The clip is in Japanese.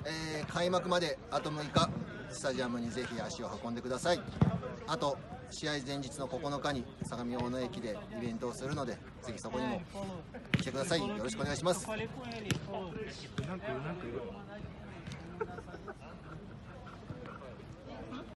開幕まであと6日、スタジアムにぜひ足を運んでください。あと試合前日の9日に相模大野駅でイベントをするので、ぜひそこにも来てください。よろしくお願いします。